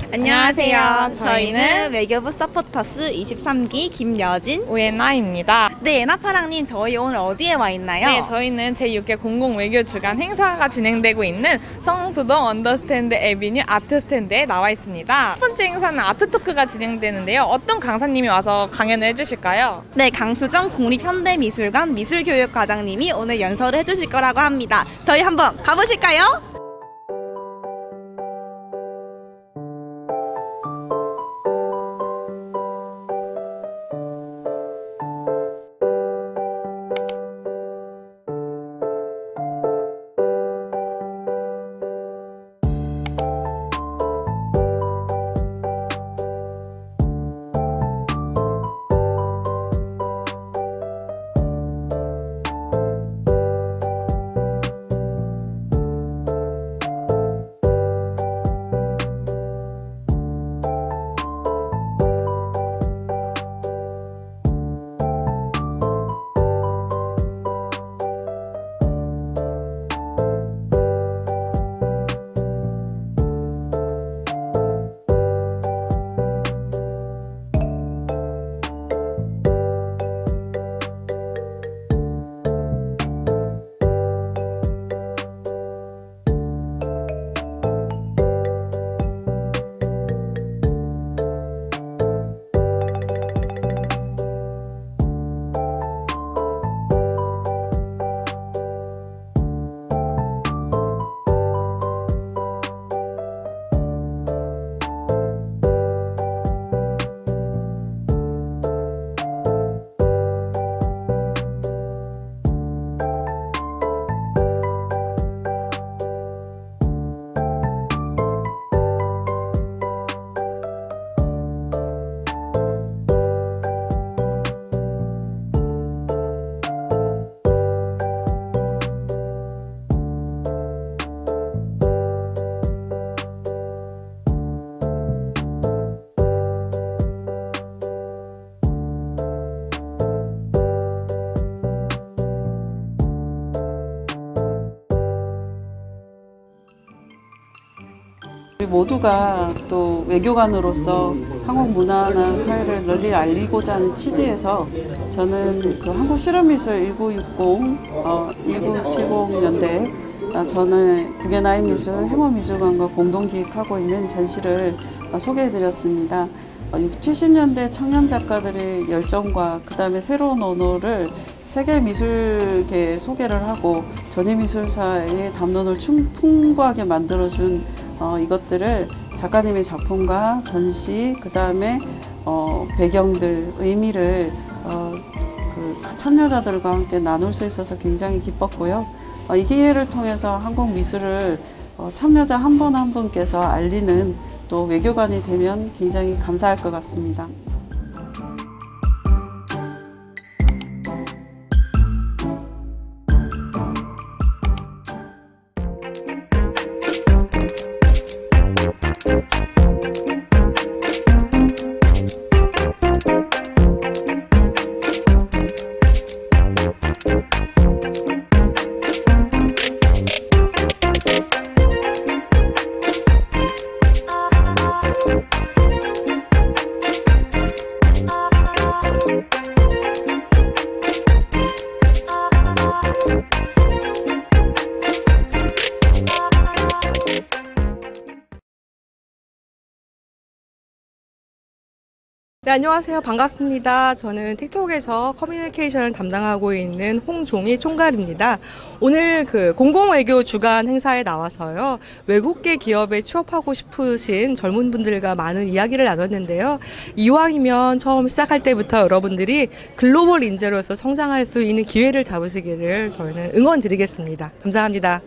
안녕하세요. 저희는 외교부 서포터스 23기 김여진, 우예나입니다. 네, 예나파랑님, 저희 오늘 어디에 와 있나요? 네, 저희는 제6회 공공외교주간 행사가 진행되고 있는 성수동 언더스탠드 에비뉴 아트스탠드에 나와 있습니다. 첫 번째 행사는 아트토크가 진행되는데요. 어떤 강사님이 와서 강연을 해주실까요? 네, 강수정 국립현대미술관 미술교육과장님이 오늘 연설을 해주실 거라고 합니다. 저희 한번 가보실까요? 우리 모두가 또 외교관으로서 한국 문화나 사회를 널리 알리고자 하는 취지에서 저는 그 한국실험미술 1970년대 저는 국외나인미술 해머미술관과 공동 기획하고 있는 전시를 소개해드렸습니다. 60, 70년대 청년 작가들의 열정과 그 다음에 새로운 언어를 세계 미술계에 소개를 하고 전위미술사의 담론을 풍부하게 만들어준 이것들을 작가님의 작품과 전시, 그 다음에 배경들, 의미를 그 참여자들과 함께 나눌 수 있어서 굉장히 기뻤고요. 이 기회를 통해서 한국 미술을 참여자 한 분 한 분께서 알리는 또 외교관이 되면 굉장히 감사할 것 같습니다. 네, 안녕하세요. 반갑습니다. 저는 틱톡에서 커뮤니케이션을 담당하고 있는 홍종희 총괄입니다. 오늘 그 공공외교 주간 행사에 나와서요. 외국계 기업에 취업하고 싶으신 젊은 분들과 많은 이야기를 나눴는데요. 이왕이면 처음 시작할 때부터 여러분들이 글로벌 인재로서 성장할 수 있는 기회를 잡으시기를 저희는 응원드리겠습니다. 감사합니다.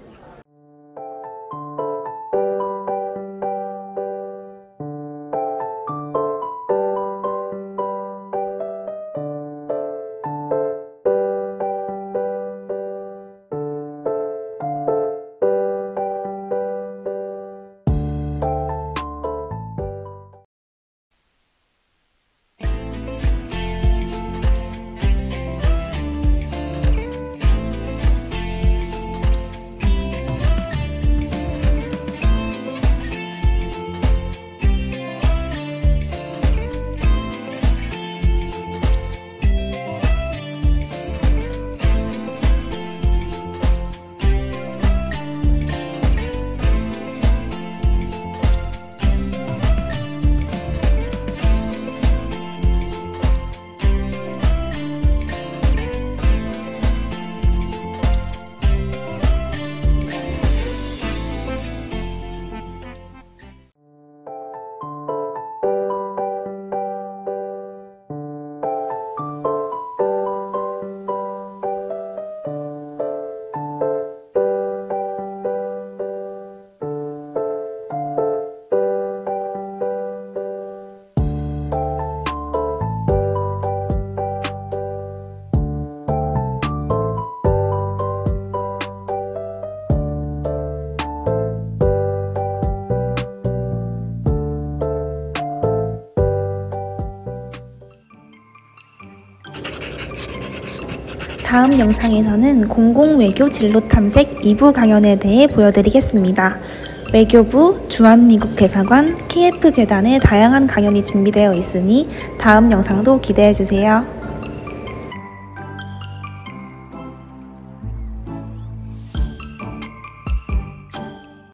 다음 영상에서는 공공외교 진로 탐색 2부 강연에 대해 보여드리겠습니다. 외교부, 주한미국대사관, KF재단의 다양한 강연이 준비되어 있으니 다음 영상도 기대해주세요.